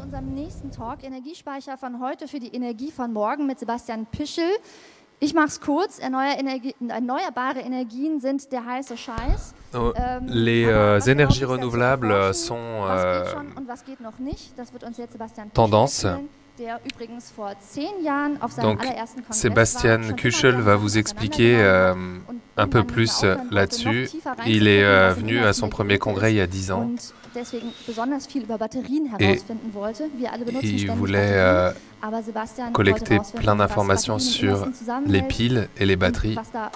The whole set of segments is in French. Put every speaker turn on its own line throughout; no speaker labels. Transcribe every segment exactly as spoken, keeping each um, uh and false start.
unserem nächsten Talk, Energiespeicher von heute für die Energie von morgen mit Sebastian Pischel. Ich mache es kurz, erneuerbare Energien sind der heiße Scheiß.
Oh, les euh, énergies renouvelables sont euh, tendance. Donc Sébastien Küchel va vous expliquer euh, un peu plus là-dessus. Il est euh, venu à son premier congrès il y a dix ans. Et il voulait euh, collecter plein d'informations sur les piles et les batteries.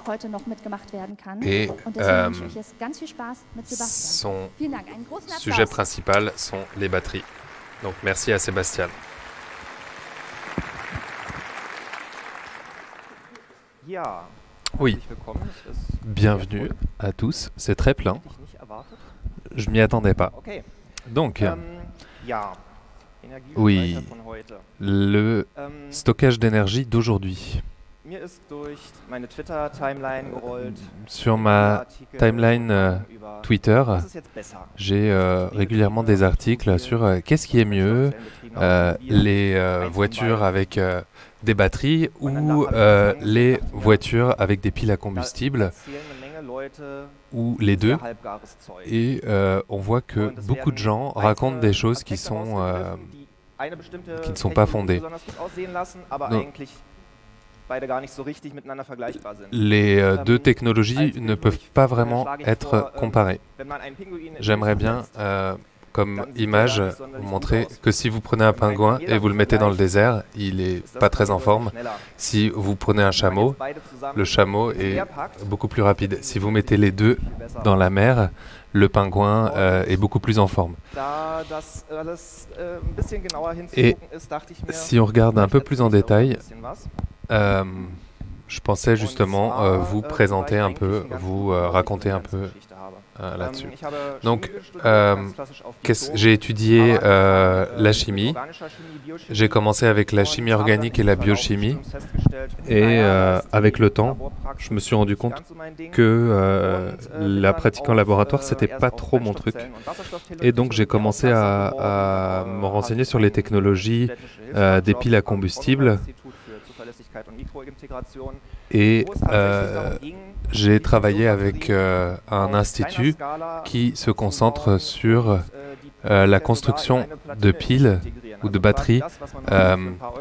Et euh, son sujet principal sont les batteries. Donc merci à Sébastien. Oui, bienvenue à tous, c'est très plein. Je m'y attendais pas. Donc, oui, le stockage d'énergie d'aujourd'hui. Sur ma timeline euh, Twitter, j'ai euh, régulièrement des articles sur euh, qu'est-ce qui est mieux, euh, les euh, voitures avec euh, des batteries ou euh, les voitures avec des piles à combustible, ou les deux. Et euh, on voit que beaucoup de gens racontent des choses qui, sont, euh, qui ne sont pas fondées. Donc, les euh, deux technologies ne peuvent pas vraiment être comparées. J'aimerais bien, euh, comme image, vous montrer que si vous prenez un pingouin et vous le mettez dans le désert, il n'est pas très en forme. Si vous prenez un chameau, le chameau est beaucoup plus rapide. Si vous mettez les deux dans la mer, le pingouin euh, est beaucoup plus en forme. Et si on regarde un peu plus en détail, euh, je pensais justement euh, vous présenter un peu, vous euh, raconter un peu euh, là-dessus. Donc, euh, j'ai étudié euh, la chimie. J'ai commencé avec la chimie organique et la biochimie. Et euh, avec le temps, je me suis rendu compte que euh, la pratique en laboratoire, c'était pas trop mon truc. Et donc, j'ai commencé à, à me renseigner sur les technologies euh, des piles à combustible. Et euh, j'ai travaillé avec euh, un institut qui se concentre sur euh, la construction de piles ou de batteries euh,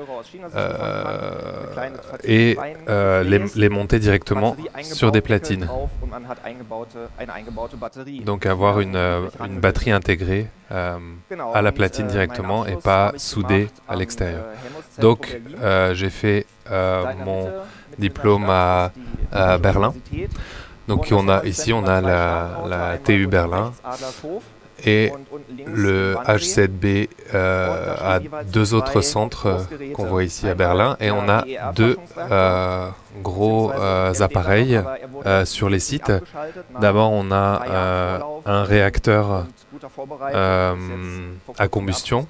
euh, et euh, les, les monter directement sur des platines. Donc avoir une, euh, une batterie intégrée euh, à la platine directement et pas soudée à l'extérieur. Donc euh, j'ai fait euh, mon diplôme à, à Berlin. Donc on a, ici on a la, la T U Berlin. Et le H sept B euh, a deux autres centres euh, qu'on voit ici à Berlin. Et on a deux euh, gros euh, appareils euh, sur les sites. D'abord, on a euh, un réacteur euh, à combustion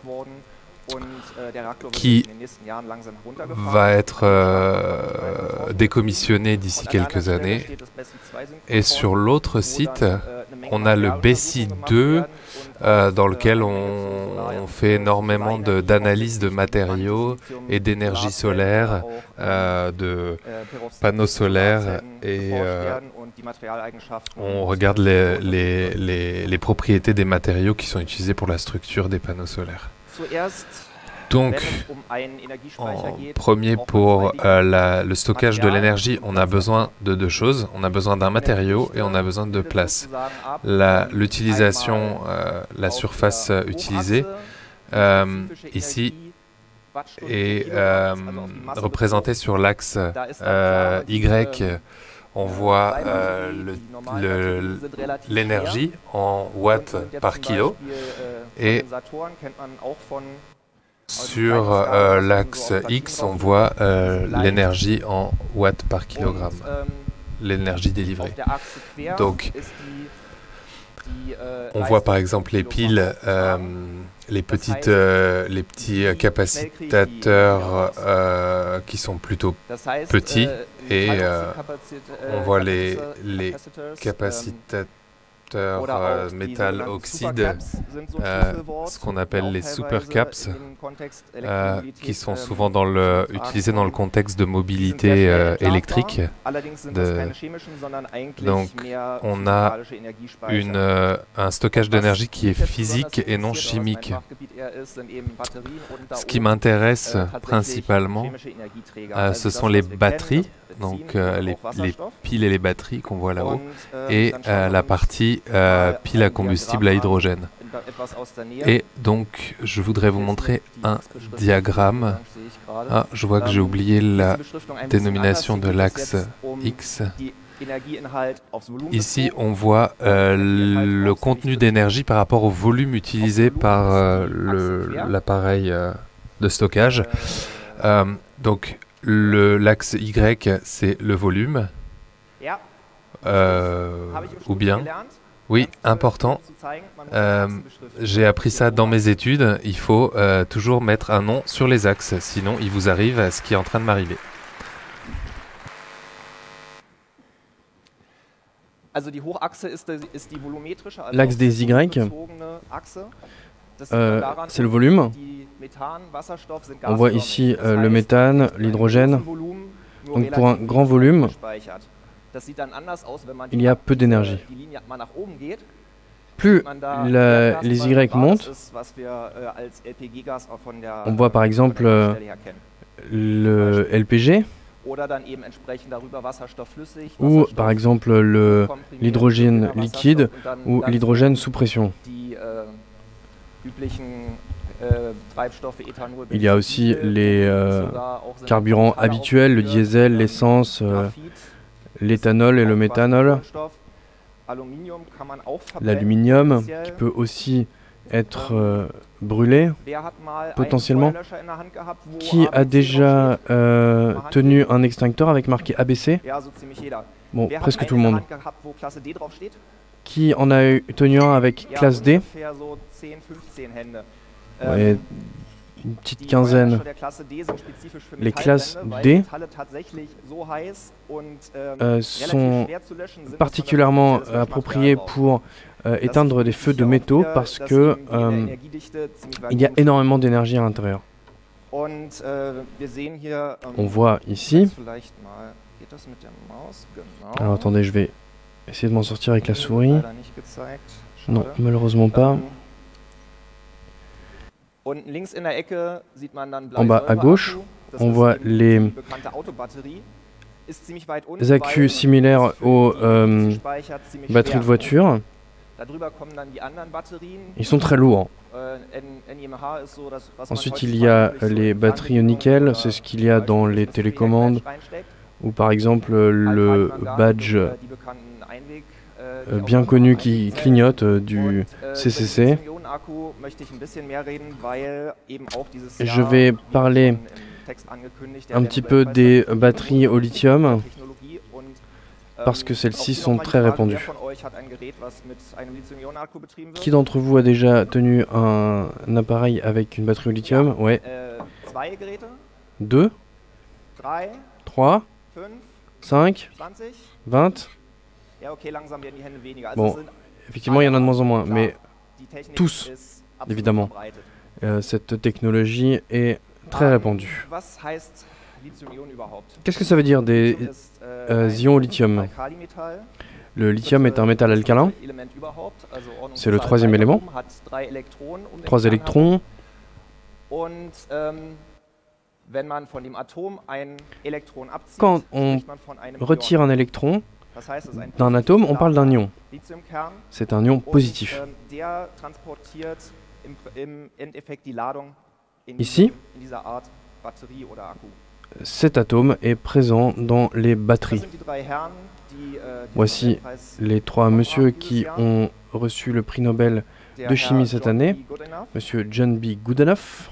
qui va être euh, décommissionné d'ici quelques années. Et sur l'autre site, on a le B S I deux euh, dans lequel on, on fait énormément d'analyse de, de matériaux et d'énergie solaire, euh, de panneaux solaires et euh, on regarde les, les, les, les propriétés des matériaux qui sont utilisés pour la structure des panneaux solaires. Donc, en premier, pour euh, la, le stockage de l'énergie, on a besoin de deux choses. On a besoin d'un matériau et on a besoin de place. L'utilisation, euh, la surface euh, utilisée, euh, ici, est euh, représentée sur l'axe euh, Y. On voit euh, l'énergie en watts par kilo. Et sur euh, l'axe X, on voit euh, l'énergie en watts par kilogramme, l'énergie délivrée. Donc, on voit par exemple les piles, euh, les, petites, euh, les petits capacitateurs euh, qui sont plutôt petits, et euh, on voit les, les capacitateurs capteurs euh, métal oxyde, euh, ce qu'on appelle les supercaps, euh, qui sont souvent dans le, utilisés dans le contexte de mobilité euh, électrique. De, donc on a une, euh, un stockage d'énergie qui est physique et non chimique. Ce qui m'intéresse principalement, euh, ce sont les batteries, donc euh, les, les piles et les batteries qu'on voit là-haut, et euh, la partie euh, pile à combustible à hydrogène. Et donc, je voudrais vous montrer un diagramme. Ah, je vois que j'ai oublié la dénomination de l'axe X. Ici, on voit euh, le contenu d'énergie par rapport au volume utilisé par euh, l'appareil euh, de stockage. Euh, donc, l'axe Y, c'est le volume. Euh, ou bien, oui, important. Euh, J'ai appris ça dans mes études. Il faut euh, toujours mettre un nom sur les axes, sinon il vous arrive ce qui est en train de m'arriver.
L'axe des Y, euh, c'est le volume. On voit ici euh, le méthane, l'hydrogène. Donc pour un grand volume, il y a peu d'énergie. Plus la, les Y montent, on voit par exemple euh, le L P G, ou par exemple l'hydrogène liquide ou l'hydrogène sous pression. Il y a aussi les euh, carburants habituels, le diesel, l'essence, euh, l'éthanol et le méthanol, l'aluminium qui peut aussi être euh, brûlé potentiellement. Qui a déjà euh, tenu un extincteur avec marqué A B C? Bon, presque tout le monde. Qui en a eu, tenu un avec classe D? Ouais, une petite quinzaine. Les classes D euh, sont particulièrement euh, appropriées pour euh, éteindre des feux de métaux parce que euh, il y a énormément d'énergie à l'intérieur. On voit ici. Alors attendez, je vais essayer de m'en sortir avec la souris. Non, malheureusement pas. En bas à gauche, on voit les accus similaires aux euh, batteries de voiture. Ils sont très lourds. Ensuite, il y a les batteries au nickel, c'est ce qu'il y a dans les télécommandes, ou par exemple le badge euh, bien connu qui clignote euh, du C C C. Je vais parler un petit peu des batteries au lithium, parce que celles-ci sont très répandues. Qui d'entre vous a déjà tenu un, un appareil avec une batterie au lithium? Ouais. Deux, trois, cinq, vingt. Bon, effectivement, il y en a de moins en moins, mais tous, évidemment. Euh, cette technologie est très répandue. Qu'est-ce que ça veut dire des euh, ions au lithium? Le lithium est un métal alcalin. C'est le troisième élément. Trois électrons. Quand on retire un électron d'un atome, on parle d'un ion. C'est un ion positif. Ici, cet atome est présent dans les batteries. Voici les trois messieurs qui ont reçu le prix Nobel de chimie cette année. Monsieur John B. Goodenough.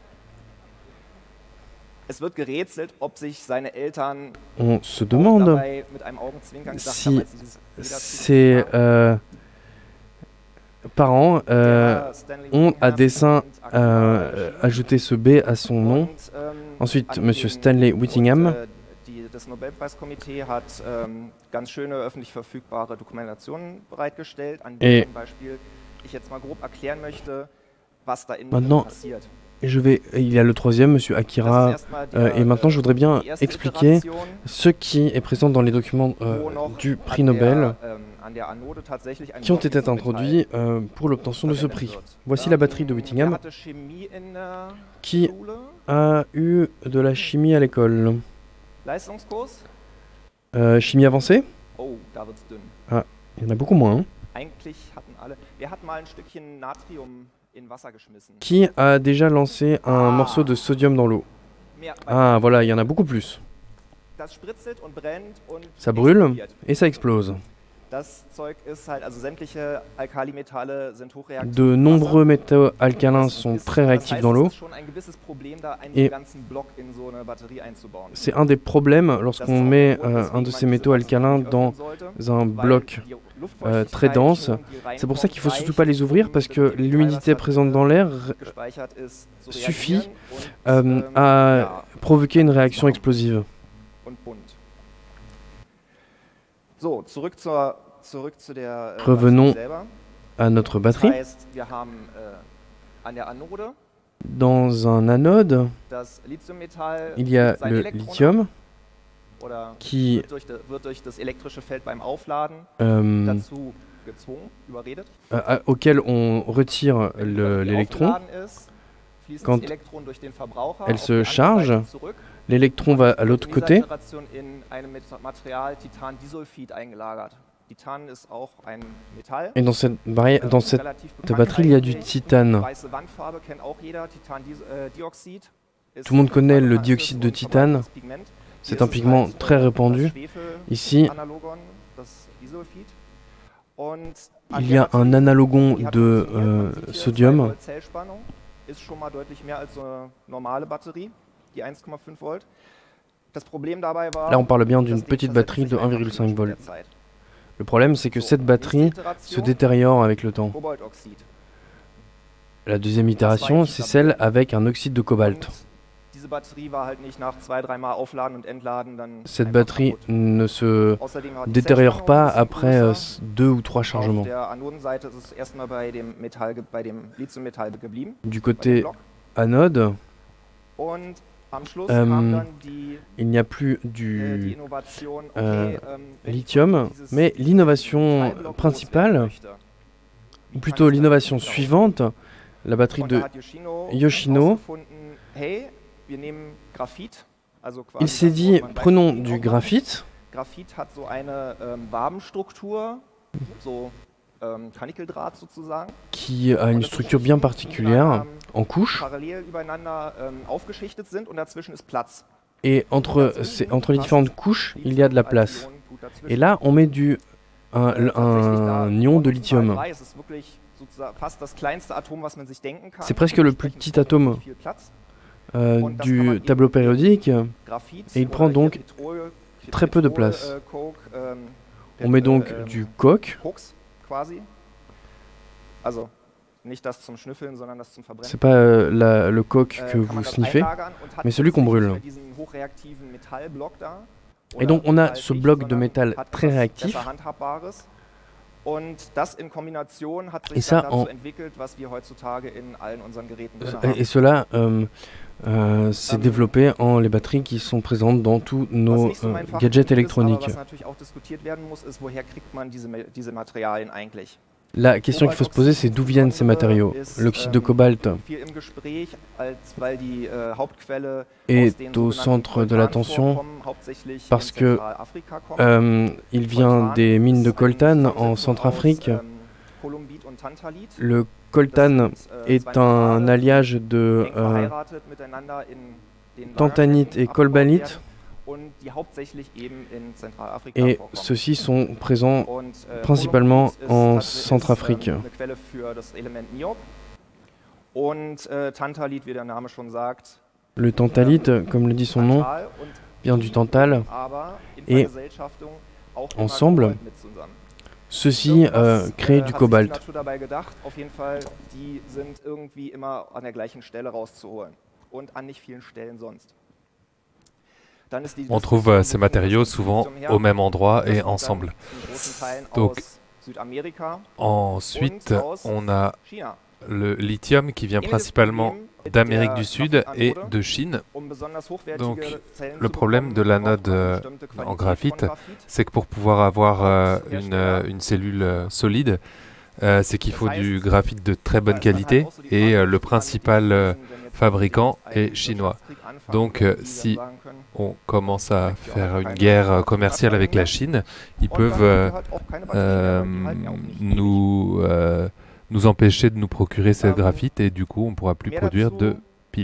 On se demande si ses euh, parents euh, ont à dessein euh, ajouté ce B à son nom. Ensuite, Monsieur Stanley Whittingham
das Nobelpreiskomitee hat ähm, ganz schöne öffentlich verfügbare Dokumentationen bereitgestellt, an denen zum Beispiel ich jetzt mal grob erklären möchte, was da innen passiert.
Je vais, il y a le troisième, Monsieur Akira, euh, et maintenant je voudrais bien expliquer ce qui est présent dans les documents euh, du prix Nobel qui ont été introduits euh, pour l'obtention de ce prix. Voici la batterie de Whittingham qui a eu de la chimie à l'école. Euh, chimie avancée? Ah, il y en a beaucoup moins. Hein. Qui a déjà lancé un ah. morceau de sodium dans l'eau? Ah, voilà, il y en a beaucoup plus. Ça brûle et ça explose. De nombreux métaux alcalins sont très réactifs dans l'eau. Et c'est un des problèmes lorsqu'on met euh, un de ces métaux alcalins dans un bloc euh, très dense. C'est pour ça qu'il ne faut surtout pas les ouvrir, parce que l'humidité présente dans l'air suffit euh, à provoquer une réaction explosive. Revenons à notre batterie. Dans un anode, il y a le lithium qui, euh, euh, auquel on retire l'électron. Quand elle se charge, l'électron va à l'autre côté. Et dans cette, dans cette batterie, il y a du titane. Tout le monde connaît le dioxyde de titane. C'est un pigment très répandu. Ici, il y a un analogon de euh, sodium. Là, on parle bien d'une petite batterie de un virgule cinq volts. Le problème, c'est que cette batterie se détériore avec le temps. La deuxième itération, c'est celle avec un oxyde de cobalt. Cette batterie ne se détériore pas après euh, deux ou trois chargements. Du côté anode, euh, il n'y a plus du euh, lithium, mais l'innovation principale, ou plutôt l'innovation suivante, la batterie de Yoshino, il s'est dit, prenons du graphite, qui a une structure bien particulière, en couches, et entre, entre les différentes couches, il y a de la place. Et là, on met du, un, un ion de lithium. C'est presque le plus petit atome euh, du tableau périodique, et il prend donc très peu de place. On met donc du coke. C'est pas euh, la, le coke que vous sniffez, mais celui qu'on brûle. Et donc on a ce bloc de métal très réactif. Et ça, en... et cela euh, euh, s'est développé en les batteries qui sont présentes dans tous nos euh, gadgets électroniques. La question qu'il faut se poser, c'est d'où viennent ces matériaux. L'oxyde de cobalt est au centre de l'attention parce que euh, il vient des mines de coltan en Centrafrique. Le coltan est un alliage de euh, tantanite et colbalite. Et ceux-ci sont présents principalement en Centrafrique. Le tantalite, comme le dit son nom, vient du tantal, et ensemble, ceux-ci euh, créent du cobalt.
on trouve euh, ces matériaux souvent au même endroit et ensemble. Donc, ensuite, on a le lithium qui vient principalement d'Amérique du Sud et de Chine. Donc, le problème de l'anode euh, en graphite, c'est que pour pouvoir avoir euh, une, euh, une cellule euh, solide, euh, c'est qu'il faut du graphite de très bonne qualité et euh, le principal euh, fabricant est chinois. Donc, euh, si on commence à faire une guerre commerciale avec la Chine, ils peuvent euh, euh, nous... Euh, nous empêcher de nous procurer ce graphite et du coup on ne pourra plus produire de piles.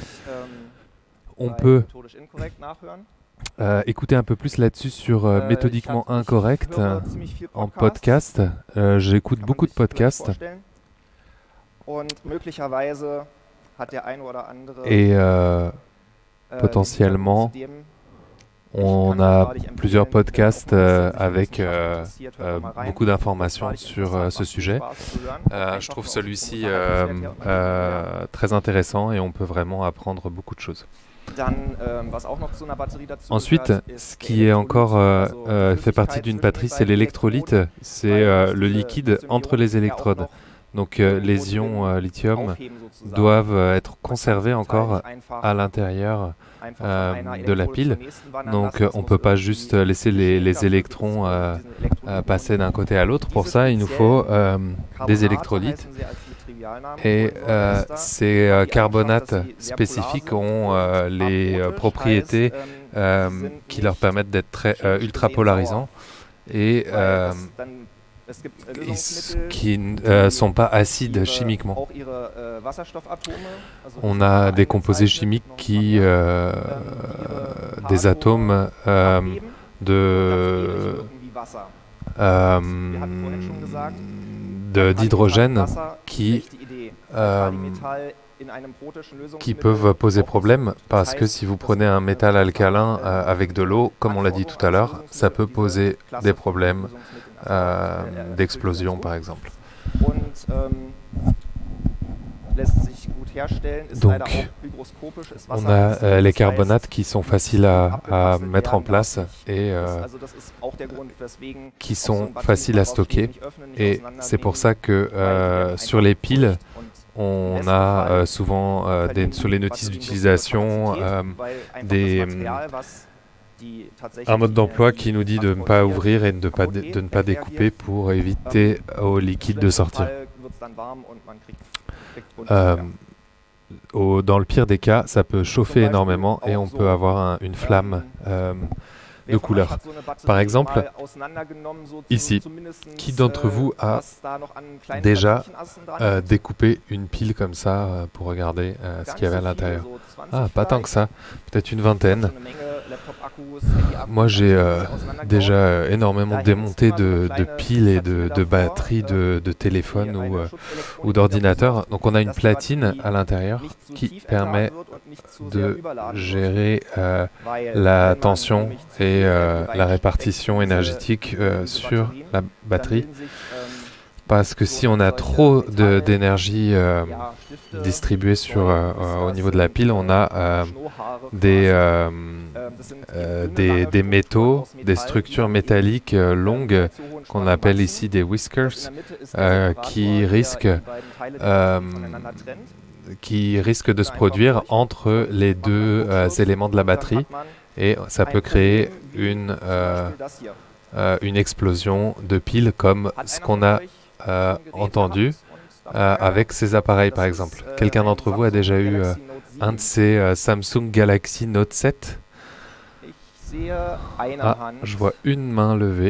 On peut euh, écouter un peu plus là-dessus sur euh, Méthodiquement Incorrect euh, en podcast. Euh, J'écoute beaucoup de podcasts. Et euh, potentiellement on a plusieurs podcasts euh, avec euh, euh, beaucoup d'informations sur euh, ce sujet. Euh, je trouve celui-ci euh, euh, très intéressant et on peut vraiment apprendre beaucoup de choses. Ensuite, ce qui est encore euh, euh, fait partie d'une batterie, c'est l'électrolyte. C'est euh, le liquide entre les électrodes. Donc euh, les ions euh, lithium doivent euh, être conservés encore à l'intérieur euh, de la pile. Donc euh, on ne peut pas juste laisser les, les électrons euh, euh, passer d'un côté à l'autre. Pour ça, il nous faut euh, des électrolytes. Et euh, ces euh, carbonates spécifiques ont euh, les euh, propriétés euh, qui leur permettent d'être très euh, ultra polarisants. Et euh, qui ne euh, sont pas acides chimiquement. On a des composés chimiques qui, euh, des atomes euh, de euh, d'hydrogène qui euh, qui peuvent poser problème parce que si vous prenez un métal alcalin euh, avec de l'eau, comme on l'a dit tout à l'heure, ça peut poser des problèmes euh, d'explosion par exemple. Donc, on a euh, les carbonates qui sont faciles à, à mettre en place et euh, qui sont faciles à stocker. Et c'est pour ça que euh, sur les piles, on a euh, souvent euh, des, sur les notices d'utilisation euh, des, un mode d'emploi qui nous dit de ne pas ouvrir et de ne pas, de, de ne pas découper pour éviter au liquide de sortir. Euh, au, dans le pire des cas, ça peut chauffer énormément et on peut avoir un, une flamme euh, de couleur. Par exemple, ici, qui d'entre vous a déjà euh, découpé une pile comme ça euh, pour regarder euh, ce qu'il y avait à l'intérieur? Ah, pas tant que ça, peut-être une vingtaine. Moi, j'ai euh, déjà euh, énormément démonté de, de piles et de, de batteries de, de téléphone ou, euh, ou d'ordinateur. Donc, on a une platine à l'intérieur qui permet de gérer euh, la tension et euh, la répartition énergétique euh, sur la batterie. Parce que si on a trop d'énergie euh, distribuée sur, euh, au niveau de la pile, on a euh, des, euh, euh, des, des métaux, des structures métalliques euh, longues, qu'on appelle ici des whiskers, euh, qui risquent, euh, qui risquent de se produire entre les deux euh, éléments de la batterie. Et ça peut créer une, euh, euh, une explosion de piles comme ce qu'on a Euh, entendu euh, avec ces appareils par exemple. Quelqu'un d'entre vous a déjà eu euh, un de ces euh, Samsung Galaxy Note sept? Ah, je vois une main levée.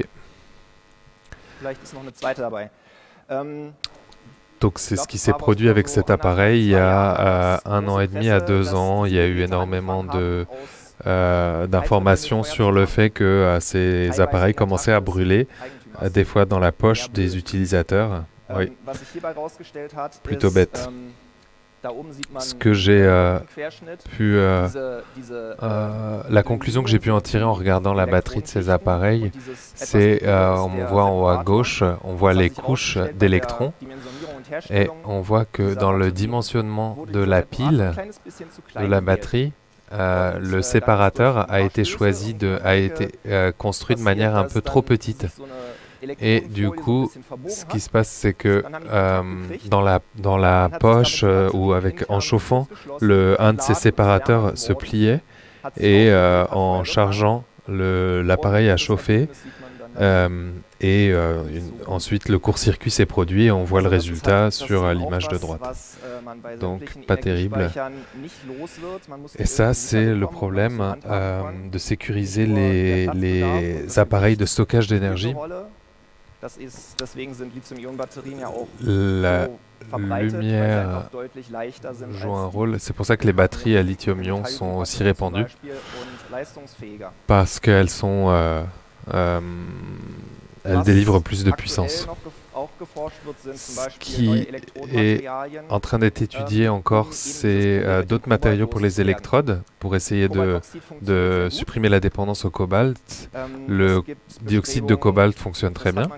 Donc c'est ce qui s'est produit avec cet appareil il y a euh, un an et demi à deux ans. Il y a eu énormément de euh, d'informations sur le fait que euh, ces appareils commençaient à brûler. Des fois dans la poche des utilisateurs. Oui. Plutôt bête. Ce que j'ai euh, pu... Euh, euh, la conclusion que j'ai pu en tirer en regardant la batterie de ces appareils, c'est, euh, on voit en haut à gauche, on voit les couches d'électrons, et on voit que dans le dimensionnement de la pile, de la batterie, euh, le séparateur a été choisi, de, a été euh, construit de manière un peu trop petite. Et du coup, ce qui se passe, c'est que euh, dans, la, dans la poche euh, ou avec, en chauffant, le, un de ces séparateurs se pliait et euh, en chargeant, l'appareil a chauffé euh, et euh, une, ensuite le court-circuit s'est produit et on voit le résultat sur euh, l'image de droite. Donc pas terrible. Et ça, c'est le problème euh, de sécuriser les, les appareils de stockage d'énergie. La lumière joue un rôle. C'est pour ça que les batteries à lithium-ion sont aussi répandues, parce qu'elles sont, euh, euh, elles délivrent plus de puissance. Ce qui est en train d'être étudié encore, c'est euh, d'autres matériaux pour les électrodes, pour essayer de, de supprimer la dépendance au cobalt. Le dioxyde de cobalt fonctionne très bien.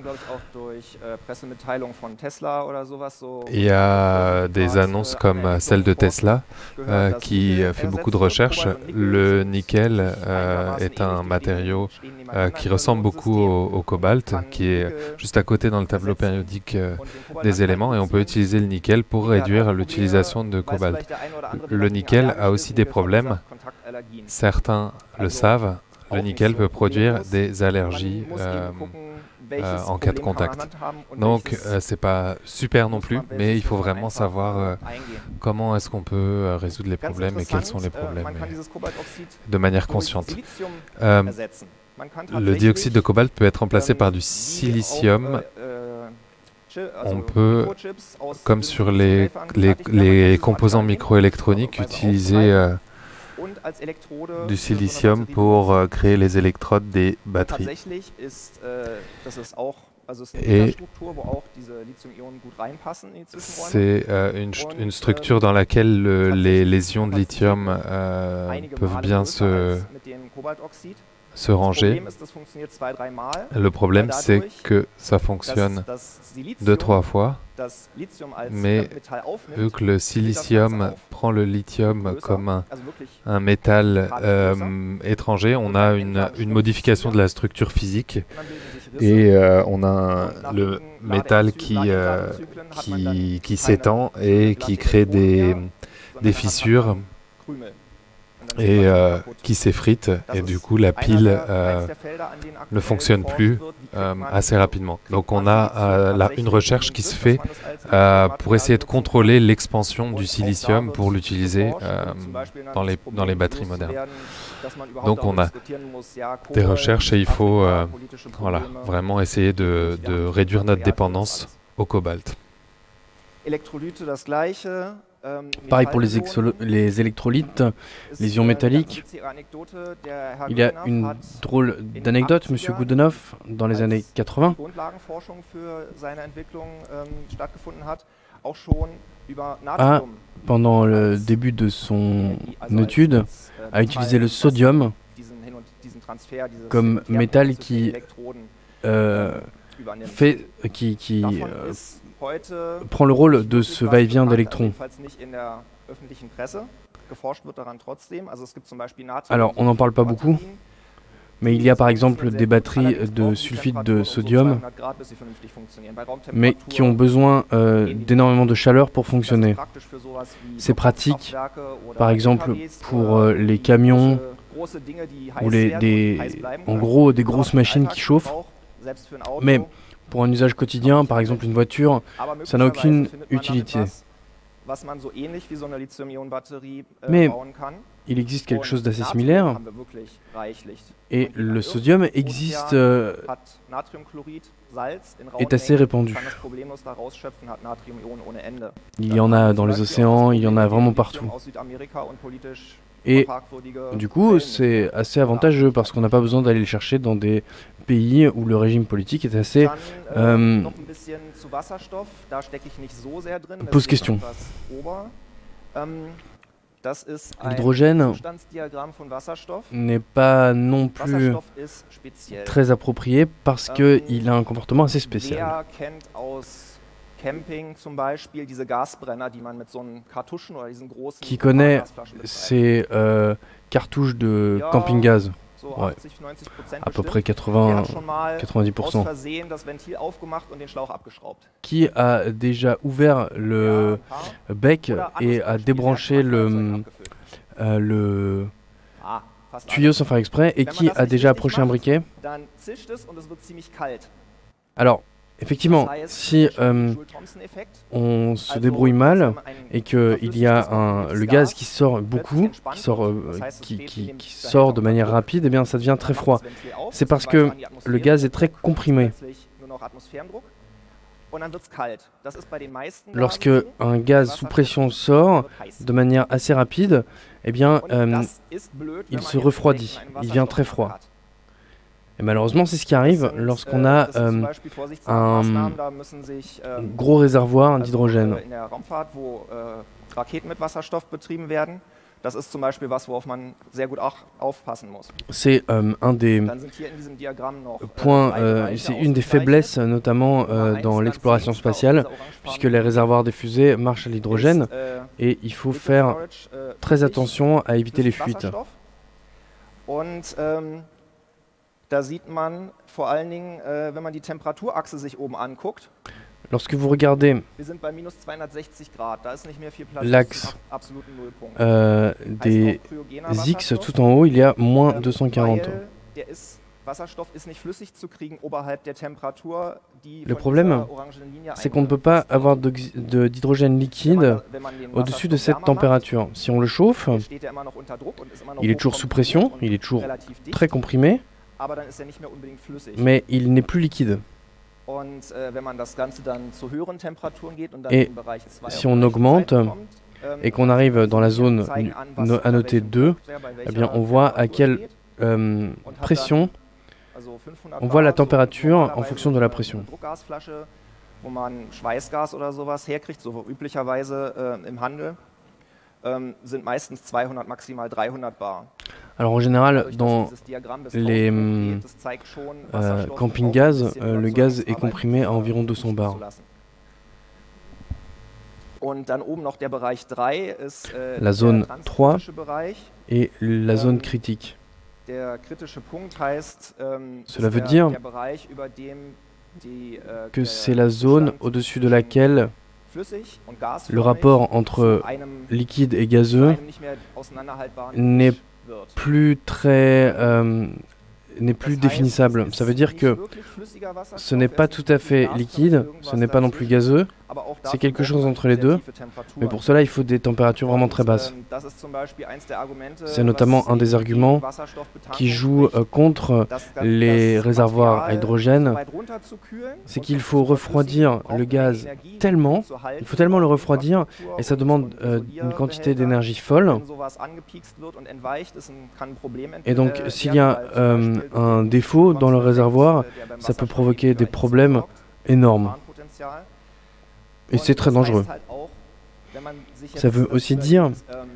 Il y a des annonces comme celle de Tesla euh, qui fait beaucoup de recherches. Le nickel euh, est un matériau euh, qui ressemble beaucoup au, au cobalt, qui est juste à côté dans le tableau périodique euh, des éléments, et on peut utiliser le nickel pour réduire l'utilisation de cobalt. Le nickel a aussi des problèmes. Certains le savent. Le nickel peut produire des allergies euh, euh, en cas de contact. Donc, euh, c'est pas super non plus, mais il faut vraiment savoir euh, comment est-ce qu'on peut euh, résoudre les problèmes et quels sont les problèmes, de manière consciente. Euh, le dioxyde de cobalt peut être remplacé par du silicium. On peut, comme sur les, les, les composants microélectroniques, utiliser euh, du silicium pour euh, créer les électrodes des batteries. Et c'est euh, une, une structure dans laquelle le, les, les ions de lithium euh, peuvent bien se, se ranger. Le problème, c'est que ça fonctionne deux, trois fois, mais vu que le silicium prend le lithium comme un, un métal euh, étranger, on a une, une modification de la structure physique et euh, on a un, le métal qui, euh, qui, qui s'étend et qui crée des, des fissures et euh, qui s'effrite, et du coup la pile euh, ne fonctionne plus euh, assez rapidement. Donc on a euh, là une recherche qui se fait euh, pour essayer de contrôler l'expansion du silicium pour l'utiliser euh, dans, les, dans les batteries modernes. Donc on a des recherches et il faut euh, voilà, vraiment essayer de, de réduire notre dépendance au cobalt.
Pareil pour les, les électrolytes, les ions métalliques. Il y a une drôle d'anecdote, Monsieur Goodenough, dans les années quatre-vingt. A, pendant le début de son étude, a utilisé le sodium comme métal qui euh, fait, qui, qui euh, prend le rôle de ce va-et-vient d'électrons. Alors, on n'en parle pas beaucoup, mais il y a par exemple des batteries de sulfite de sodium, mais qui ont besoin euh, d'énormément de chaleur pour fonctionner. C'est pratique, par exemple, pour euh, les camions ou les, des, en gros des grosses machines qui chauffent, mais pour un usage quotidien, par exemple une voiture, ça n'a aucune utilité. Mais il existe quelque chose d'assez similaire, et le sodium existe, euh, est assez répandu. Il y en a dans les océans, il y en a vraiment partout. Et du coup, c'est assez avantageux parce qu'on n'a pas besoin d'aller le chercher dans des pays où le régime politique est assez... Euh, pose question. L'hydrogène n'est pas non plus très approprié parce qu'il a un comportement assez spécial. Qui connaît ces euh, cartouches de camping-gaz? Ouais. À peu près quatre-vingts à quatre-vingt-dix pour cent. Qui a déjà ouvert le bec et a débranché le, euh, le tuyau sans faire exprès, et qui a déjà approché un briquet? Alors, effectivement, si euh, on se débrouille mal et qu'il y a un, le gaz qui sort beaucoup, qui sort, euh, qui, qui, qui sort de manière rapide, eh bien ça devient très froid. C'est parce que le gaz est très comprimé. Lorsque un gaz sous pression sort de manière assez rapide, eh bien euh, il se refroidit, il devient très froid. Et malheureusement, c'est ce qui arrive lorsqu'on a euh, un gros réservoir d'hydrogène. C'est euh, un des points, euh, c'est une des faiblesses notamment euh, dans l'exploration spatiale, puisque les réservoirs des fusées marchent à l'hydrogène et il faut faire très attention à éviter les fuites.
Da sieht man vor allen Dingen, äh, wenn man die Temperaturachse sich oben anguckt.
Lorsque vous regardez l'axe euh, des X tout en haut, il y a moins deux cent quarante. Le problème, c'est qu'on ne peut pas avoir d'hydrogène liquide au-dessus de cette température. Si on le chauffe, il est toujours sous pression, il est toujours très comprimé, mais il n'est plus liquide. Et si on augmente et qu'on arrive dans la zone à noter deux, eh bien on voit à quelle euh, pression, on voit la température en fonction de la pression. Alors en général, dans les euh, camping-gaz, euh, le gaz est comprimé à environ deux cents bars. La zone trois est la zone critique. Cela veut dire que c'est la zone au-dessus de laquelle le rapport entre liquide et gazeux n'est plus très euh, n'est plus définissable. Ça veut dire que ce n'est pas tout à fait liquide, ce n'est pas non plus gazeux, c'est quelque chose entre les deux, mais pour cela il faut des températures vraiment très basses. C'est notamment un des arguments qui joue euh, contre les réservoirs à hydrogène, c'est qu'il faut refroidir le gaz tellement, il faut tellement le refroidir, et ça demande euh, une quantité d'énergie folle. Et donc s'il y a euh, un défaut dans le réservoir, ça peut provoquer des problèmes énormes. Et c'est très dangereux. Ça veut aussi dire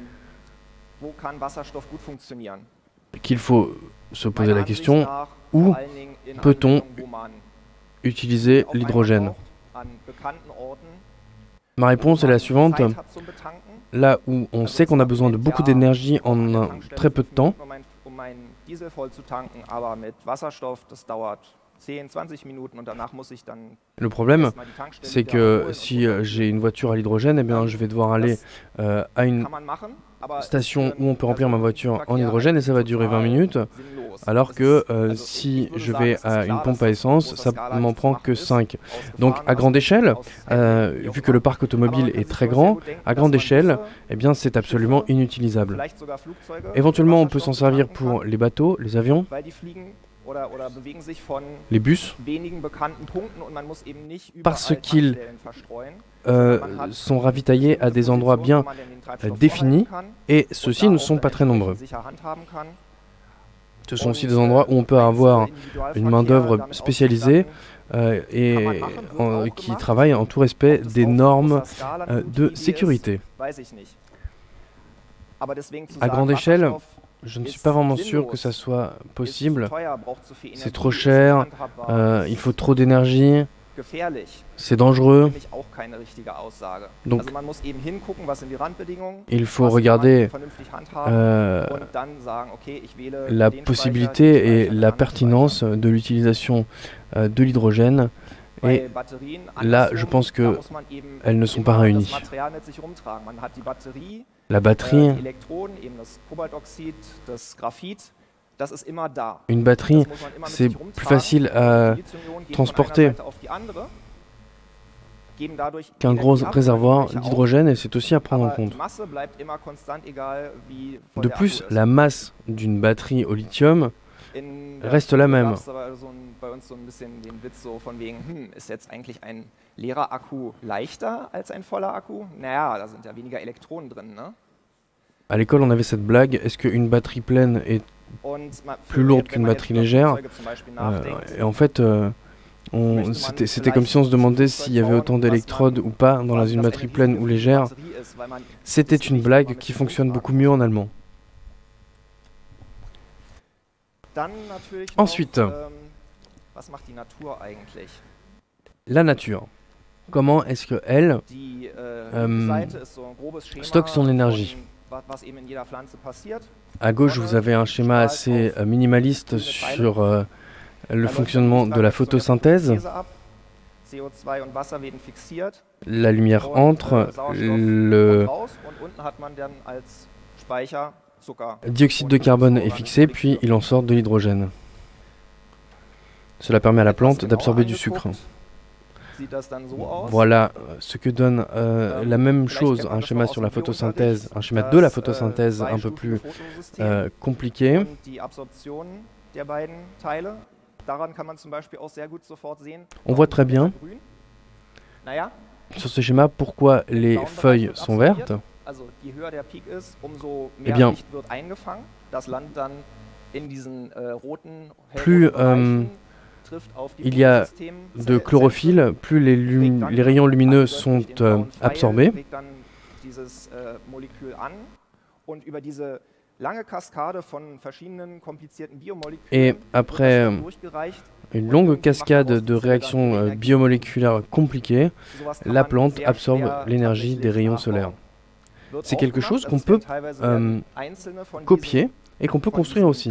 qu'il faut se poser la question, où peut-on utiliser l'hydrogène? Ma réponse est la suivante. Là où on sait qu'on a besoin de beaucoup d'énergie en un très peu de temps, le problème, c'est que si euh, j'ai une voiture à l'hydrogène, eh bien, je vais devoir aller euh, à une station où on peut remplir ma voiture en hydrogène et ça va durer vingt minutes, alors que euh, si je vais à une pompe à essence, ça ne m'en prend que cinq. Donc à grande échelle, euh, vu que le parc automobile est très grand, à grande échelle, eh bien, c'est absolument inutilisable. Éventuellement, on peut s'en servir pour les bateaux, les avions, les bus, parce qu'ils euh, sont ravitaillés à des endroits bien euh, définis, et ceux-ci ne sont pas très nombreux. Ce sont aussi des endroits où on peut avoir une main-d'œuvre spécialisée euh, et en, qui travaille en tout respect des normes euh, de sécurité. À grande échelle, je ne suis pas vraiment sûr que ça soit possible. C'est trop cher, euh, il faut trop d'énergie, c'est dangereux. Donc, il faut regarder euh, la possibilité et la pertinence de l'utilisation euh, de l'hydrogène. Et là, je pense qu'elles ne sont pas réunies. La batterie, une batterie, c'est plus facile à transporter qu'un gros réservoir d'hydrogène, et c'est aussi à prendre en compte. De plus, la masse d'une batterie au lithium reste la même. À l'école, on avait cette blague, est-ce qu'une batterie pleine est plus lourde qu'une batterie légère? euh, Et en fait, euh, c'était comme si on se demandait s'il y avait autant d'électrodes ou pas dans une batterie pleine ou légère. C'était une blague qui fonctionne beaucoup mieux en allemand. Ensuite, la nature. Comment est-ce qu'elle euh, stocke son énergie? À gauche, vous avez un schéma assez euh, minimaliste sur euh, le fonctionnement de la photosynthèse. La lumière entre, le dioxyde de carbone est fixé, puis il en sort de l'hydrogène. Cela permet à la plante d'absorber du sucre. Voilà ce que donne euh, la même chose, un schéma sur la photosynthèse, un schéma de la photosynthèse un peu plus euh, compliqué. On voit très bien sur ce schéma pourquoi les feuilles sont vertes. Eh bien, plus euh, il y a de chlorophylle, plus les, les rayons lumineux sont euh, absorbés. Et après euh, une longue cascade de réactions euh, biomoléculaires compliquées, la plante absorbe l'énergie des rayons solaires. C'est quelque chose qu'on peut euh, copier et qu'on peut construire aussi.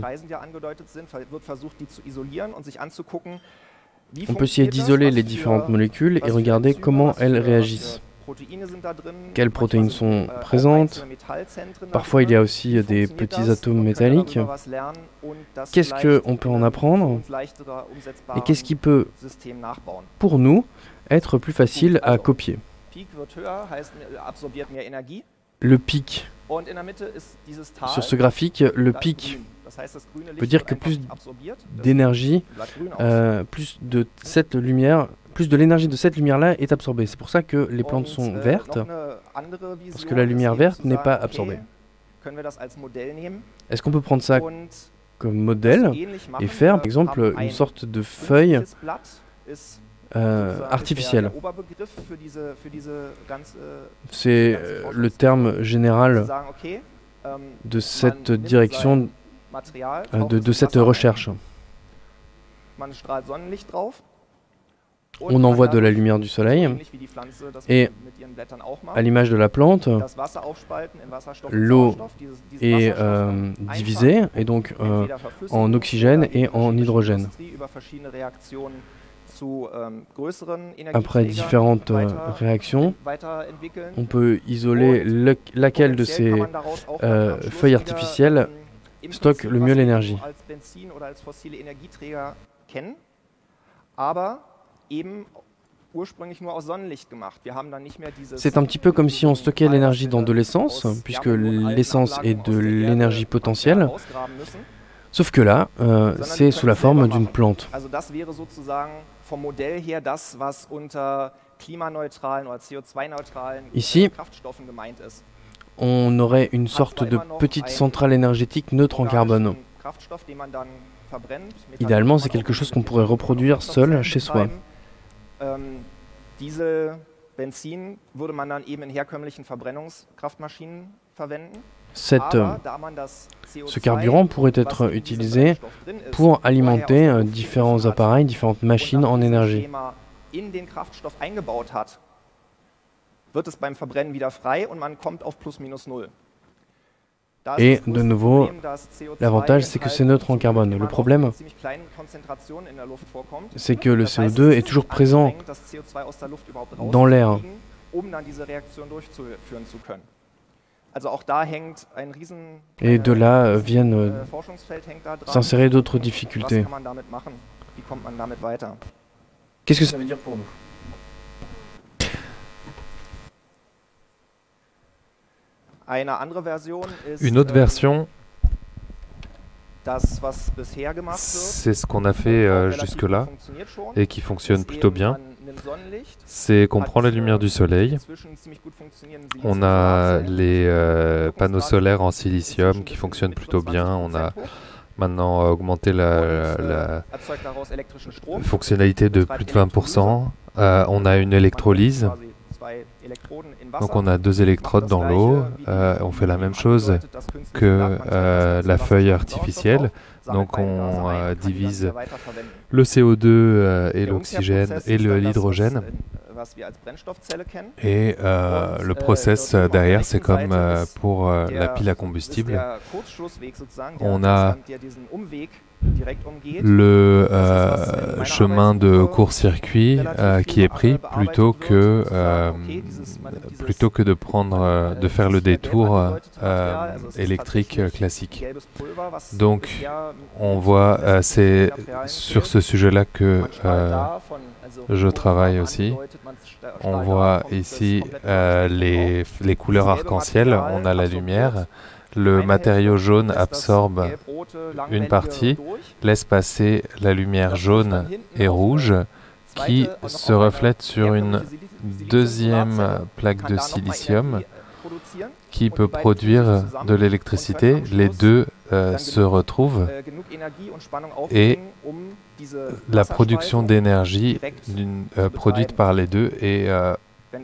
On peut essayer d'isoler les différentes molécules et regarder comment elles réagissent. Quelles protéines sont présentes? Parfois, il y a aussi des petits atomes métalliques. Qu'est-ce qu'on peut en apprendre? Et qu'est-ce qui peut, pour nous, être plus facile à copier? Le pic. Sur ce graphique, le pic veut dire que plus d'énergie, euh, plus de cette lumière, plus de l'énergie de cette lumière-là est absorbée. C'est pour ça que les plantes sont vertes, parce que la lumière verte n'est pas absorbée. Est-ce qu'on peut prendre ça comme modèle et faire, par exemple, une sorte de feuille Euh, artificielle. C'est euh, le terme général de cette direction, euh, de, de cette recherche. On envoie de la lumière du soleil et à l'image de la plante, l'eau est euh, divisée et donc euh, en oxygène et en hydrogène. Après différentes euh, réactions, on peut isoler le, laquelle de ces euh, feuilles artificielles stocke le mieux l'énergie. C'est un petit peu comme si on stockait l'énergie dans de l'essence, puisque l'essence est de l'énergie potentielle. Sauf que là, euh, c'est sous la forme d'une plante. Ici, on aurait une sorte de petite centrale énergétique neutre en carbone. Idéalement, c'est quelque chose qu'on pourrait reproduire seul chez soi. Cette, euh, ce carburant pourrait être utilisé pour alimenter euh, différents appareils, différentes machines en énergie.
in den Kraftstoff eingebaut hat, wird es beim Verbrennen wieder frei und man kommt auf plus minus null.
Et de nouveau, l'avantage c'est que c'est neutre en carbone. Le problème, c'est que le C O deux est toujours présent dans l'air. Et de là viennent s'insérer d'autres difficultés. Qu'est-ce que ça veut dire pour nous ?
Une autre version, c'est ce qu'on a fait euh, jusque-là et qui fonctionne plutôt bien. C'est qu'on prend la lumière du soleil, on a les euh, panneaux solaires en silicium qui fonctionnent plutôt bien, on a maintenant augmenté la, la, la fonctionnalité de plus de vingt pour cent, euh, on a une électrolyse. Donc on a deux électrodes dans l'eau, euh, on fait la même chose que euh, la feuille artificielle, donc on euh, divise le C O deux euh, et l'oxygène et l'hydrogène. Et euh, le process euh, derrière, c'est comme euh, pour euh, la pile à combustible. On a le euh, chemin de court-circuit euh, qui est pris plutôt que euh, plutôt que de prendre euh, de faire le détour euh, électrique euh, classique. Donc on voit euh, c'est sur ce sujet-là que euh, je travaille aussi. On voit ici euh, les, les couleurs arc-en-ciel, on a la lumière. Le matériau jaune absorbe une partie, laisse passer la lumière jaune et rouge qui se reflète sur une deuxième plaque de silicium qui peut produire de l'électricité. Les deux euh, se retrouvent et la production d'énergie euh, produite par les deux est euh,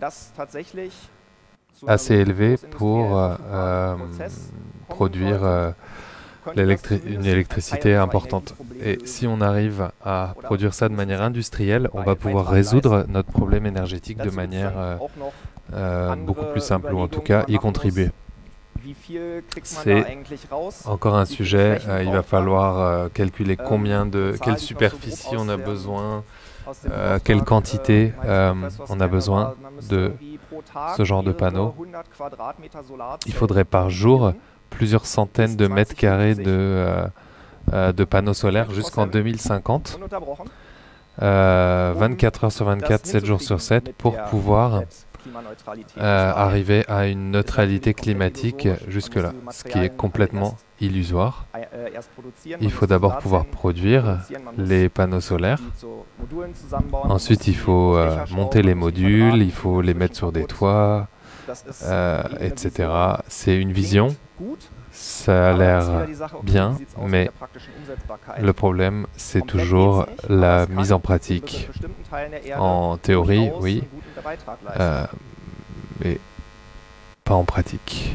assez élevé pour euh, euh, produire euh, l'électri- une électricité importante. Et si on arrive à produire ça de manière industrielle, on va pouvoir résoudre notre problème énergétique de manière euh, euh, beaucoup plus simple, ou en tout cas y contribuer. C'est encore un sujet, euh, il va falloir euh, calculer combien de, quelle superficie on a besoin, euh, quelle quantité euh, on a besoin de ce genre de panneaux. Il faudrait par jour plusieurs centaines de mètres carrés de, euh, euh, de panneaux solaires jusqu'en deux mille cinquante, euh, vingt-quatre heures sur vingt-quatre, sept jours sur sept, pour pouvoir euh, arriver à une neutralité climatique jusque-là, ce qui est complètement illusoire. Il faut d'abord pouvoir produire les panneaux solaires. Ensuite, il faut euh, monter les modules, il faut les mettre sur des toits, euh, et cetera. C'est une vision, ça a l'air bien, mais le problème, c'est toujours la mise en pratique. En théorie, oui, euh, mais pas en pratique.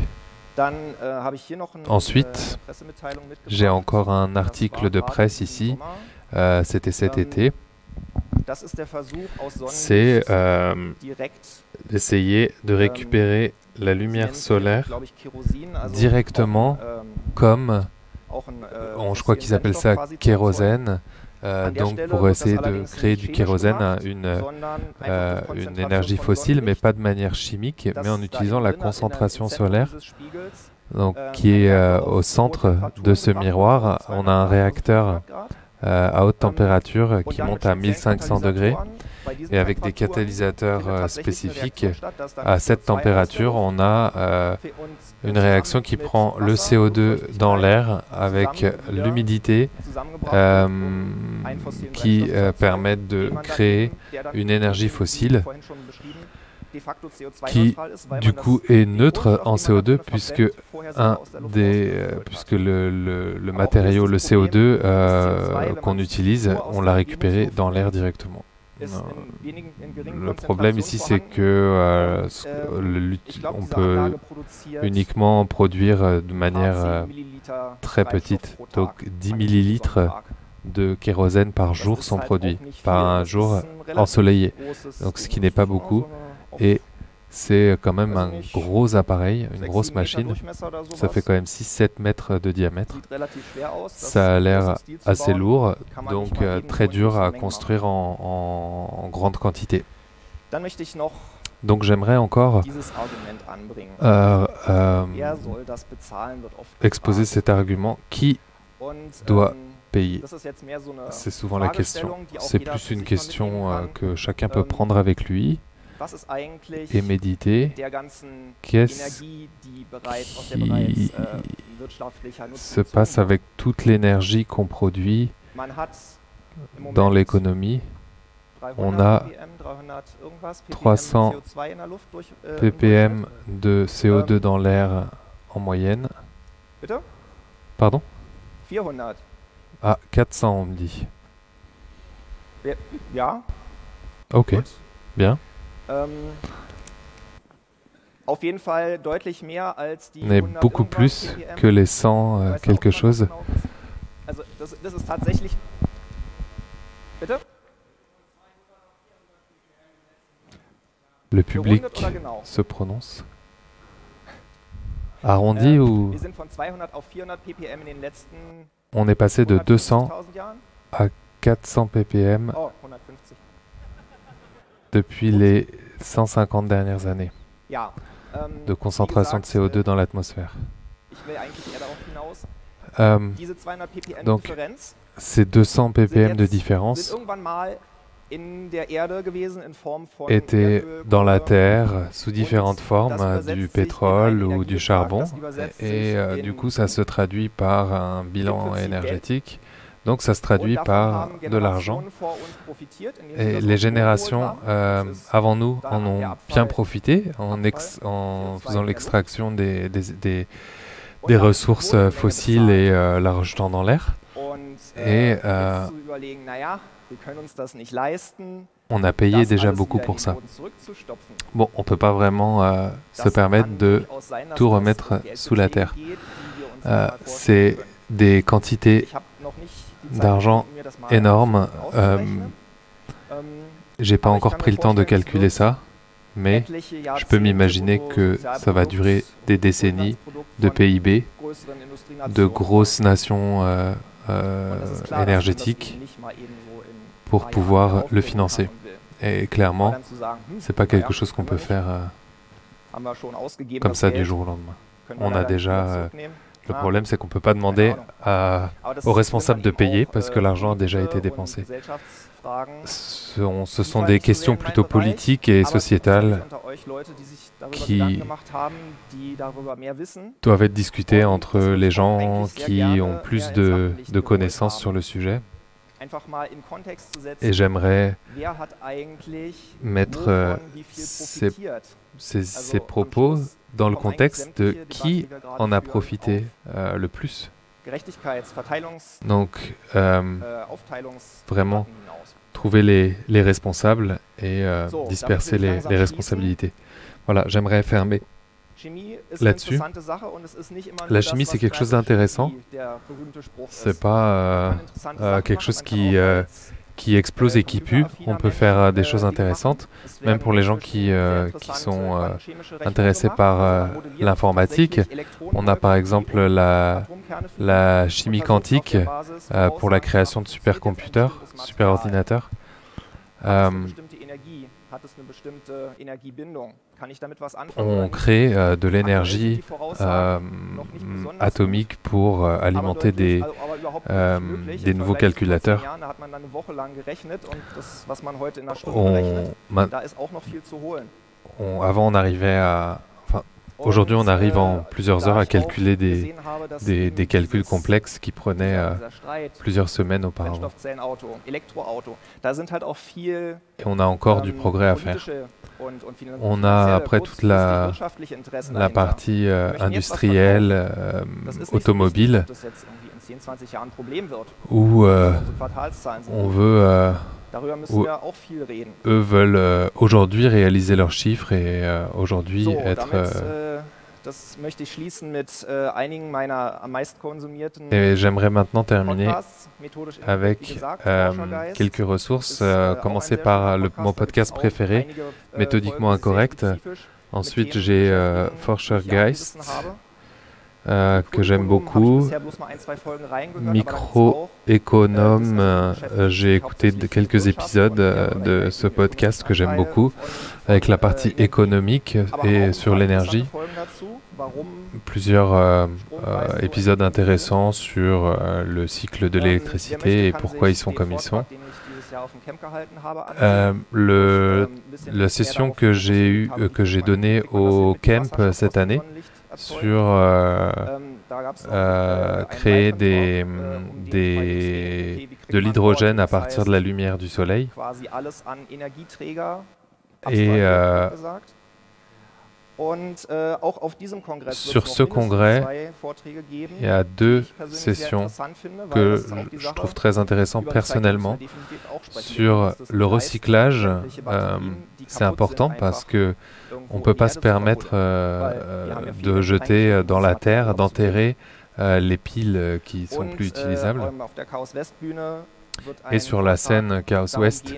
Ensuite, j'ai encore un article de presse ici, euh, c'était cet été. C'est euh, d'essayer de récupérer la lumière solaire directement comme, on, je crois qu'ils appellent ça kérosène, euh, donc pour essayer de créer du kérosène, une, euh, une énergie fossile, mais pas de manière chimique, mais en utilisant la concentration solaire, donc, qui est euh, au centre de ce miroir. On a un réacteur euh, à haute température qui monte à mille cinq cents degrés, et avec des catalysateurs euh, spécifiques. À cette température, on a euh, une réaction qui prend le C O deux dans l'air avec l'humidité euh, qui euh, permettent de créer une énergie fossile qui du coup est neutre en C O deux puisque, un des, euh, puisque le, le, le matériau, le C O deux euh, qu'on utilise, on l'a récupéré dans l'air directement. Euh, le problème ici, c'est que euh, le, on peut uniquement produire de manière euh, très petite, donc dix millilitres de kérosène par jour sont produits, par un jour ensoleillé. Donc ce qui n'est pas beaucoup. Et c'est quand même un gros appareil, une grosse machine. Ça fait quand même six sept mètres de diamètre. Ça a l'air assez lourd, donc euh, très dur à construire en, en, en grande quantité. Donc j'aimerais encore euh, euh, exposer cet argument. Qui doit payer? C'est souvent la question. C'est plus une question euh, que chacun peut prendre avec lui et méditer. Qu'est-ce qui se passe avec toute l'énergie qu'on produit dans l'économie? On a trois cents ppm de C O deux dans l'air en moyenne. Pardon? Ah, quatre cents on me dit. Ok, bien. Mais beaucoup plus que les cent euh, quelque chose. Le public se prononce. Arrondi ou... On est passé de deux cents à quatre cents ppm depuis les cent cinquante dernières années de concentration de C O deux dans l'atmosphère. Euh, donc, ces deux cents ppm de différence étaient dans la Terre sous différentes formes, du pétrole ou du charbon, et euh, du coup ça se traduit par un bilan énergétique, donc ça se traduit par de l'argent, et les générations euh, avant nous en ont bien profité en, ex en faisant l'extraction des, des, des, des ressources fossiles et euh, la rejetant dans l'air, et euh, on a payé déjà beaucoup pour ça. Bon, on ne peut pas vraiment euh, se permettre de tout remettre sous la terre. Euh, c'est des quantités d'argent énormes. Euh, J'ai pas encore pris le temps de calculer ça, mais je peux m'imaginer que ça va durer des décennies de P I B, de grosses nations euh, euh, énergétiques, pour pouvoir le financer. Et clairement, c'est pas quelque chose qu'on peut faire euh, comme ça du jour au lendemain. On a déjà... Euh, le problème, c'est qu'on peut pas demander à, aux responsables de payer parce que l'argent a déjà été dépensé. Ce sont, ce sont des questions plutôt politiques et sociétales qui doivent être discutées entre les gens qui ont plus de, de connaissances sur le sujet. Et j'aimerais mettre euh, ces, ces, ces propos dans le contexte de qui en a profité euh, le plus. Donc, euh, vraiment, trouver les, les responsables et euh, disperser les, les responsabilités. Voilà, j'aimerais fermer là-dessus. La chimie, c'est quelque chose d'intéressant. C'est pas euh, euh, quelque chose qui, euh, qui explose et qui pue. On peut faire euh, des choses intéressantes, même pour les gens qui, euh, qui sont euh, intéressés par euh, l'informatique. On a par exemple la, la chimie quantique euh, pour la création de supercomputers, superordinateurs. Euh, on crée euh, de l'énergie euh, atomique pour euh, alimenter des, euh, des nouveaux calculateurs. On, on, avant, on arrivait à... Enfin, aujourd'hui, on arrive en plusieurs heures à calculer des, des, des calculs complexes qui prenaient euh, plusieurs semaines auparavant. Et on a encore du progrès à faire. On a après toute la, la partie euh, industrielle, euh, automobile, où euh, on veut, euh, où eux veulent euh, aujourd'hui réaliser leurs chiffres et euh, aujourd'hui être euh, Et j'aimerais maintenant terminer avec euh, quelques ressources, euh, commencer par le, mon podcast préféré, Méthodiquement Incorrect. Ensuite, j'ai euh, Forschergeist, euh, que j'aime beaucoup. Microéconome, euh, j'ai écouté de quelques épisodes euh, de ce podcast que j'aime beaucoup, avec la partie économique et sur l'énergie. Plusieurs euh, euh, épisodes intéressants sur euh, le cycle de l'électricité et pourquoi ils sont comme ils sont. Euh, le, la session que j'ai eu, euh, que j'ai donnée au camp cette année sur euh, euh, créer des, des, de l'hydrogène à partir de la lumière du soleil. Et euh, sur ce congrès, il y a deux sessions que je trouve très intéressantes personnellement. Sur le recyclage, euh, c'est important parce que on ne peut pas se permettre euh, de jeter dans la terre, d'enterrer euh, les piles qui ne sont plus utilisables. Et sur la scène Chaos West,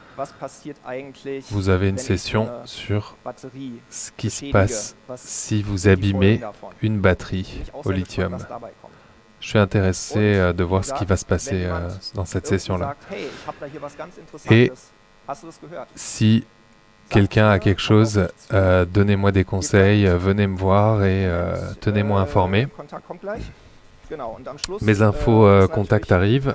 vous avez une session sur ce qui se passe si vous abîmez une batterie au lithium. Je suis intéressé euh, de voir ce qui va se passer euh, dans cette session-là. Et si quelqu'un a quelque chose, euh, donnez-moi des conseils, euh, venez me voir et euh, tenez-moi informé. Mes infos euh, contacts arrivent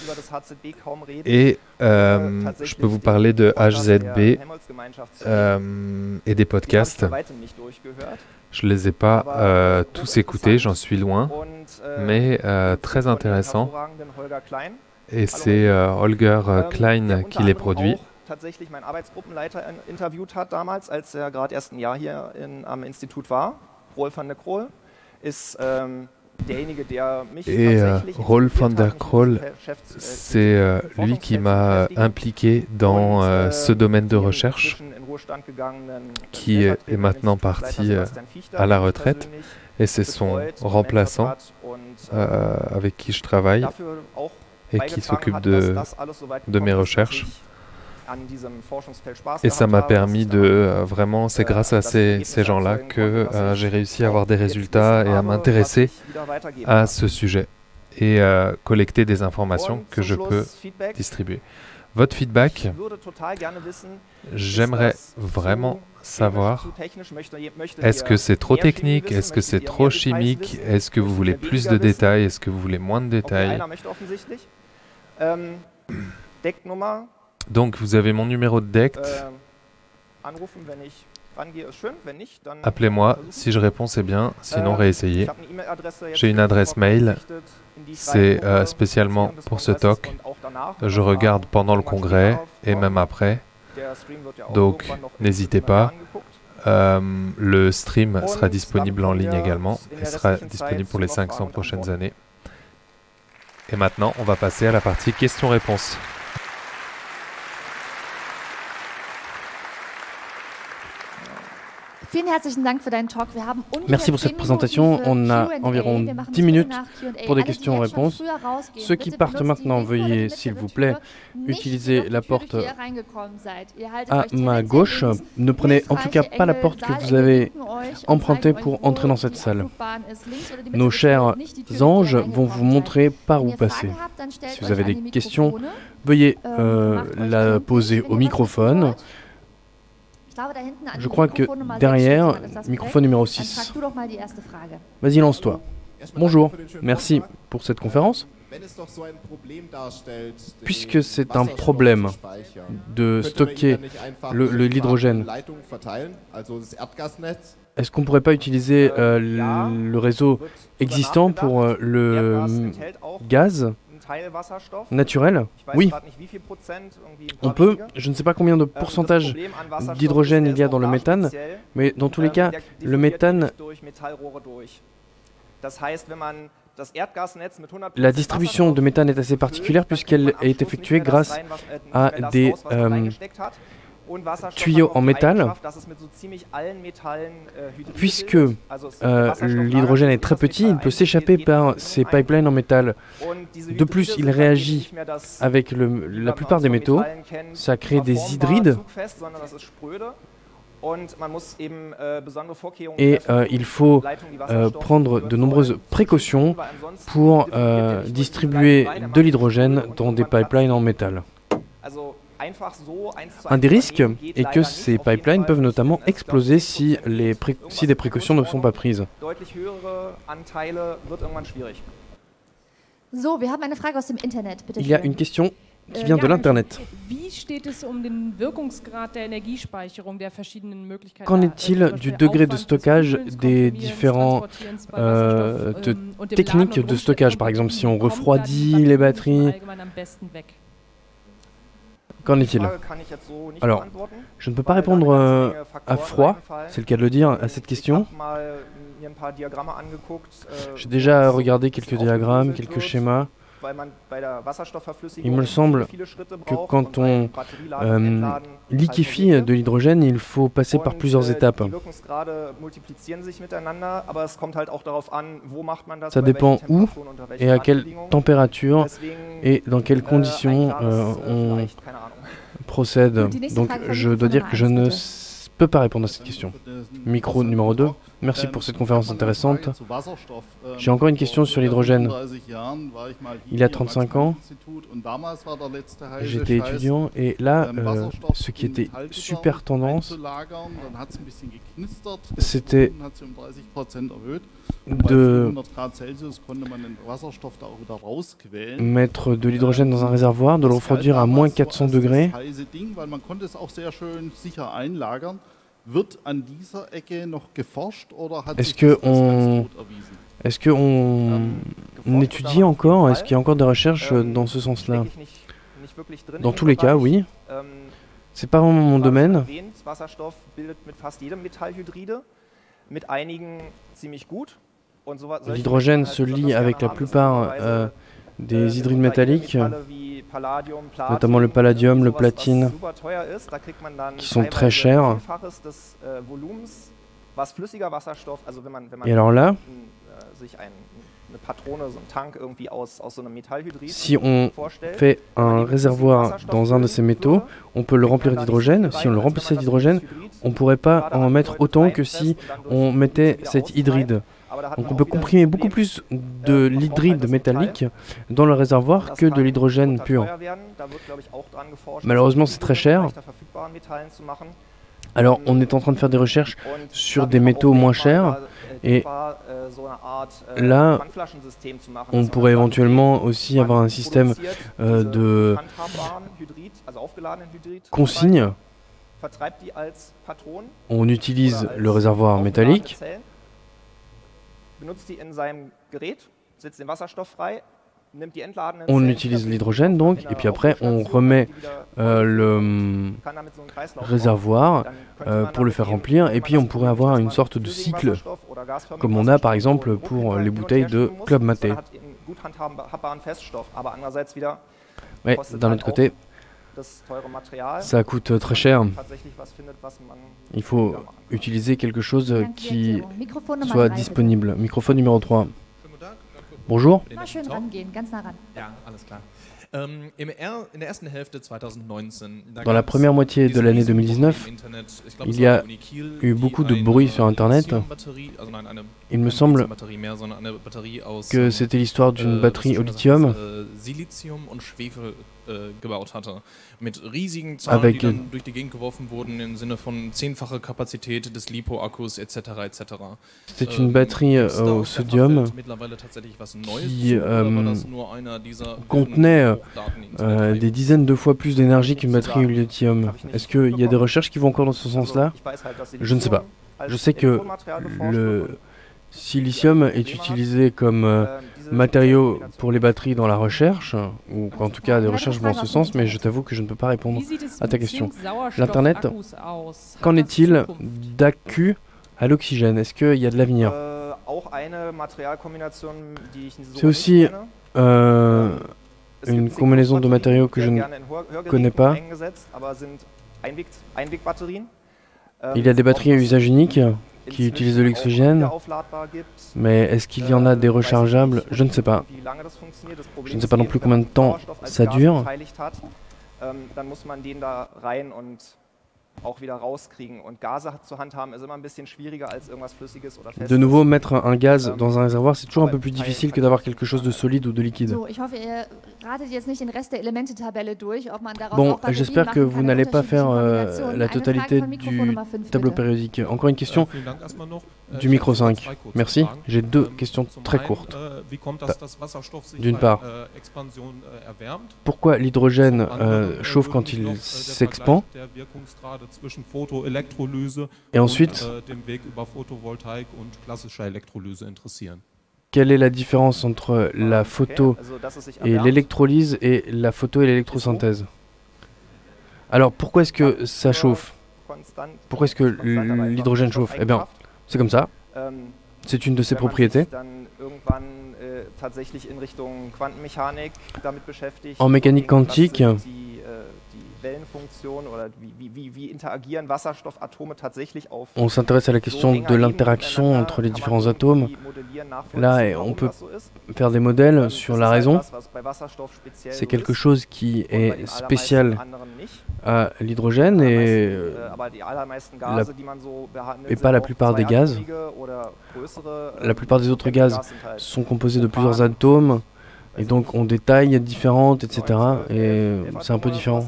et euh, je peux vous parler de H Z B euh, et des podcasts. Je ne les ai pas euh, tous écoutés, j'en suis loin, mais euh, très intéressant. Et c'est euh, Holger Klein qui les produit.
Tatsächlich mein Arbeitsgruppenleiter interviewt hat damals, als er gerade erst ein Jahr hier in, am Institut war. Roel van der Kroel ist ähm, derjenige, der mich
Et euh, Roel van der Kroel, c'est euh, lui qui m'a impliqué dans euh, ce domaine de recherche, qui est, est maintenant parti euh, à la retraite, et c'est son remplaçant euh, avec qui je travaille et qui s'occupe de, de mes recherches. Et ça m'a permis de euh, vraiment, c'est grâce à ces, ces gens-là que euh, j'ai réussi à avoir des résultats et à m'intéresser à ce sujet et euh, collecter des informations que je peux distribuer. Votre feedback, j'aimerais vraiment savoir, est-ce que c'est trop technique, est-ce que c'est trop chimique, est-ce que vous voulez plus de détails, est-ce que vous voulez moins de détails? Donc, vous avez mon numéro de D E C T. Appelez-moi. Si je réponds, c'est bien. Sinon, réessayez. J'ai une adresse mail. C'est euh, spécialement pour ce talk. Je regarde pendant le congrès et même après. Donc, n'hésitez pas. Euh, le stream sera disponible en ligne également et sera disponible pour les cinq cents prochaines années. Et maintenant, on va passer à la partie questions-réponses.
Merci pour cette présentation. On a environ dix minutes pour des questions-réponses. Ceux qui partent maintenant, veuillez, s'il vous plaît, utiliser la porte à ma gauche. Ne prenez en tout cas pas la porte que vous avez empruntée pour entrer dans cette salle. Nos chers anges vont vous montrer par où passer. Si vous avez des questions, veuillez euh, la poser au microphone. Je crois que derrière, microphone numéro six. Vas-y, lance-toi. Bonjour, merci pour cette conférence. Puisque c'est un problème de stocker le, le, l'hydrogène, est-ce qu'on ne pourrait pas utiliser euh, le, le réseau existant pour euh, le gaz naturel? Oui, on peut. Je ne sais pas combien de pourcentage d'hydrogène il y a dans le méthane, mais dans tous les cas, le méthane, la distribution de méthane est assez particulière puisqu'elle est effectuée grâce à des, euh, tuyau en métal, puisque euh, l'hydrogène est très petit, il peut s'échapper par ces pipelines en métal. De plus, il réagit avec le, la plupart des métaux, ça crée des hydrides, et euh, il faut euh, prendre de nombreuses précautions pour euh, distribuer de l'hydrogène dans des pipelines en métal. Un des risques est que ces pipelines peuvent notamment exploser si, les pré si des précautions ne sont pas prises. Il y a une question qui vient de l'Internet. Qu'en est-il du degré de stockage des différentes euh, de techniques de stockage? Par exemple, si on refroidit les batteries, qu'en est-il? Alors, je ne peux pas répondre euh, à froid, c'est le cas de le dire, à cette question. J'ai déjà regardé quelques diagrammes, quelques schémas. Il me semble que quand on euh, liquéfie de l'hydrogène, il faut passer par plusieurs étapes. Ça dépend où et à quelle température et dans quelles conditions euh, on procède. Donc je dois dire que je ne peux pas répondre à cette question. Micro numéro deux. Merci pour cette conférence intéressante. J'ai encore une question sur l'hydrogène. Il y a trente-cinq ans, j'étais étudiant et là, euh, ce qui était super tendance, c'était de mettre de l'hydrogène dans un réservoir, de le refroidir à moins quatre cents degrés. Est-ce que on, est-ce que on, on étudie encore? Est-ce qu'il y a encore des recherches dans ce sens-là? Dans tous les cas, oui. C'est pas vraiment mon domaine. L'hydrogène se lie avec la plupart euh, des hydrides métalliques, notamment le palladium, le platine, qui sont très chers. Et alors là, si on fait un réservoir dans un de ces métaux, on peut le remplir d'hydrogène. Si on le remplissait d'hydrogène, on ne pourrait pas en mettre autant que si on mettait cet hydride. Donc on peut comprimer beaucoup plus de l'hydride métallique dans le réservoir que de l'hydrogène pur. Malheureusement, c'est très cher. Alors on est en train de faire des recherches sur des métaux moins chers. Et là, on pourrait éventuellement aussi avoir un système euh, de consigne. On utilise le réservoir métallique. On utilise l'hydrogène donc, et puis après on remet euh, le réservoir euh, pour le faire remplir, et puis on pourrait avoir une sorte de cycle, comme on a par exemple pour les bouteilles de Club Maté. Mais d'un autre côté, ça coûte très cher. Il faut utiliser quelque chose qui soit disponible. Microphone numéro trois. Bonjour. Dans la première moitié de l'année deux mille dix-neuf, il y a eu beaucoup de bruit sur Internet. Il me semble que c'était l'histoire d'une batterie au lithium avec c'était une batterie euh, au sodium qui euh, contenait euh, des dizaines de fois plus d'énergie qu'une batterie au lithium. Est-ce qu'il y a des recherches qui vont encore dans ce sens-là? Je ne sais pas. Je sais que le silicium est utilisé comme euh, matériau pour les batteries dans la recherche, ou en tout cas des recherches vont en ce sens, mais je t'avoue que je ne peux pas répondre à ta question. L'Internet, qu'en est-il d'A Q à l'oxygène? Est-ce qu'il y a de l'avenir? C'est aussi euh, une combinaison de matériaux que je ne connais pas. Il y a des batteries à usage unique qui utilisent de l'oxygène, mais est-ce qu'il y en a des rechargeables? Je ne sais pas. Je ne sais pas non plus combien de temps ça dure. De nouveau, mettre un gaz dans un réservoir, c'est toujours un peu plus difficile que d'avoir quelque chose de solide ou de liquide. Bon, j'espère que vous n'allez pas faire euh, la totalité du tableau périodique. Encore une question du micro cinq. Merci. J'ai deux questions très courtes. D'une part, pourquoi l'hydrogène euh, chauffe quand il s'expand? Et ensuite, quelle est la différence entre la photo et l'électrolyse et la photo et l'électrosynthèse? Alors, pourquoi est-ce que ça chauffe? Pourquoi est-ce que l'hydrogène chauffe? Eh bien, c'est comme ça. C'est une de ses propriétés. En mécanique quantique, on s'intéresse à la question de l'interaction entre les différents atomes. Là, on peut faire des modèles sur la raison. C'est quelque chose qui est spécial à l'hydrogène et, la, et pas la plupart des gaz. La plupart des autres gaz sont composés de plusieurs atomes et donc ont des tailles différentes, et cetera. Et c'est un peu différent.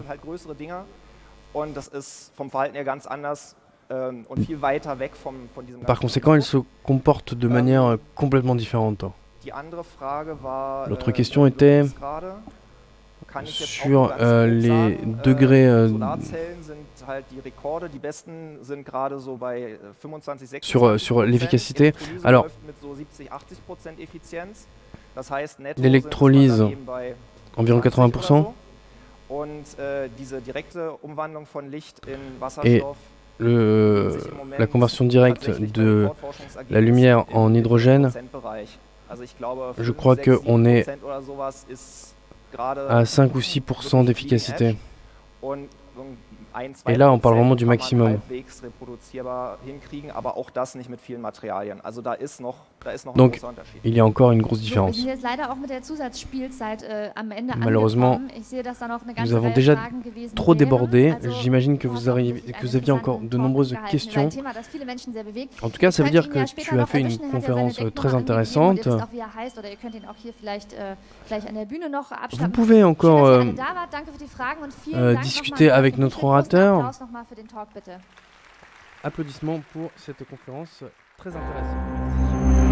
Par conséquent, ils se comportent de manière complètement différente. L'autre question était sur euh, les degrés euh, sur, sur l'efficacité. Alors, l'électrolyse, environ quatre-vingts pour cent. Et le, la conversion directe de la lumière en hydrogène, je crois qu'on est à cinq ou six pour cent d'efficacité. Et là, on parle vraiment du maximum. Donc, il y a encore une grosse différence. Malheureusement, nous avons déjà trop débordé. J'imagine que vous aviez, que vous aviez encore de nombreuses questions. En tout cas, ça veut dire que tu as fait une conférence très intéressante. Vous pouvez encore euh, euh, discuter avec notre orateur. Applaudissements pour cette conférence très intéressante.